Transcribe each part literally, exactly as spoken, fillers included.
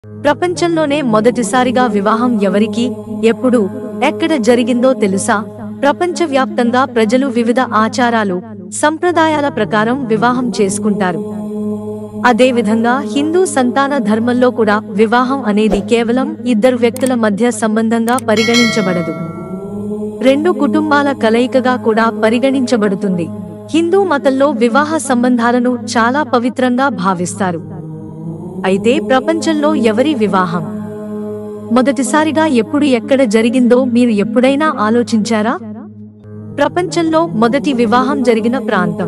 ప్రపంచంలోనే మొదటిసారిగా వివాహం ఎవరికి, ఎప్పుడు, ఎక్కడ జరిగిందో తెలుసా? ప్రపంచవ్యాప్తంగా ప్రజలు వివిధ ఆచారాలు, సంప్రదాయాల ప్రకారం వివాహం చేసుకుంటారు. అదేవిధంగా హిందూ సంతాన ధర్మంలో కూడా వివాహం అనేది కేవలం ఇద్దరు వ్యక్తుల మధ్య సంబంధంగా పరిగణించబడదు. రెండు కుటుంబాల కలయికగా కూడా పరిగణించబడుతుంది. హిందూ మతంలో వివాహ సంబంధాలను చాలా పవిత్రంగా భావిస్తారు. అయితే ప్రపంచంలో ఎవరి వివాహం మొదటిసారిగా ఎప్పుడు, ఎక్కడ జరిగిందో మీరు ఎప్పుడైనా ఆలోచించారా? ప్రపంచంలో మొదటి వివాహం జరిగిన ప్రాంతం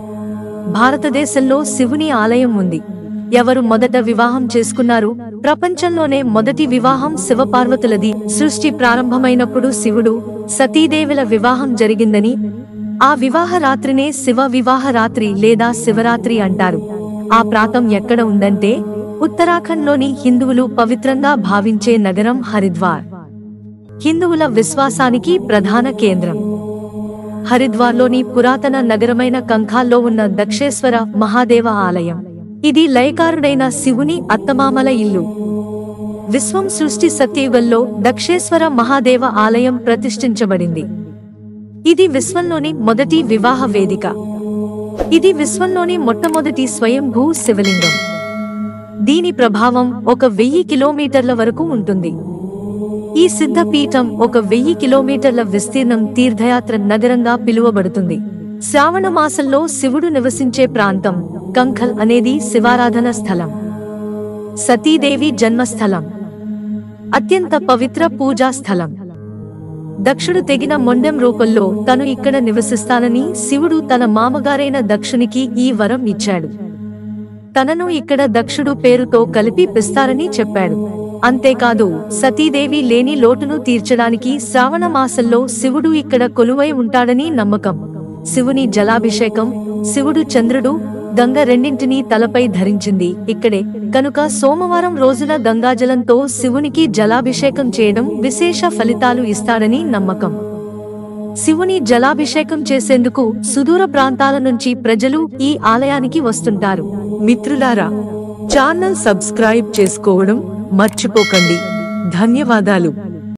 భారతదేశంలో శివుని ఆలయం ఉంది. ఎవరు మొదట వివాహం చేసుకున్నారు? ప్రపంచంలోనే మొదటి వివాహం శివపార్వతులది. సృష్టి ప్రారంభమైనప్పుడు శివుడు, సతీదేవుల వివాహం జరిగిందని, ఆ వివాహ రాత్రినే శివ వివాహ రాత్రి లేదా శివరాత్రి అంటారు. ఆ ప్రాంతం ఎక్కడ ఉందంటే ఉత్తరాఖండ్లోని హిందువులు పవిత్రంగా భావించే నగరం హరిద్వార్. హిందువుల విశ్వాసానికి ప్రధాన కేంద్రం. హరిద్వార్లోని పురాతన నగరమైన కంఖాల్లో ఉన్న దక్షేశ్వర మహాదేవ ఆలయం. ఇది లయకారుడైన శివుని అత్తమామల ఇల్లు. విశ్వం సృష్టి సత్యయుగంలో దక్షేశ్వర మహాదేవ ఆలయం ప్రతిష్ఠించబడింది. ఇది విశ్వంలోని మొదటి వివాహ వేదిక. ఇది విశ్వంలోని మొట్టమొదటి స్వయంభూ శివలింగం. దీని ప్రభావం ఒక వెయ్యి కిలోమీటర్ల వరకు ఉంటుంది. ఈ సిద్ధపీఠం ఒక వెయ్యి కిలోమీటర్ల విస్తీర్ణం తీర్థయాత్ర నగరంగా పిలువబడుతుంది. శ్రావణ మాసంలో శివుడు నివసించే ప్రాంతం కంఖల్ అనేది శివారాధన స్థలం, సతీదేవి జన్మస్థలం, అత్యంత పవిత్ర పూజా స్థలం. దక్షుడు తెగిన మొండెం రూపంలో తను ఇక్కడ నివసిస్తానని శివుడు తన మామగారైన దక్షునికి ఈ వరం ఇచ్చాడు. తనను ఇక్కడ దక్షుడు పేరుతో కలిపి పిస్తారని చెప్పాడు. అంతేకాదు, సతీదేవి లేని లోటును తీర్చడానికి శ్రావణ మాసంలో శివుడు ఇక్కడ కొలువై ఉంటాడని నమ్మకం. శివుని జలాభిషేకం. శివుడు చంద్రుడు, గంగ రెండింటినీ తలపై ధరించింది ఇక్కడే కనుక సోమవారం రోజున గంగాజలంతో శివునికి జలాభిషేకం చేయడం విశేష ఫలితాలు ఇస్తాడని నమ్మకం. శివుని జలాభిషేకం చేసేందుకు సుదూర ప్రాంతాల నుంచి ప్రజలు ఈ ఆలయానికి వస్తుంటారు. మిత్రులారా, ఛానల్ సబ్స్క్రైబ్ చేసుకోవడం మర్చిపోకండి. ధన్యవాదాలు.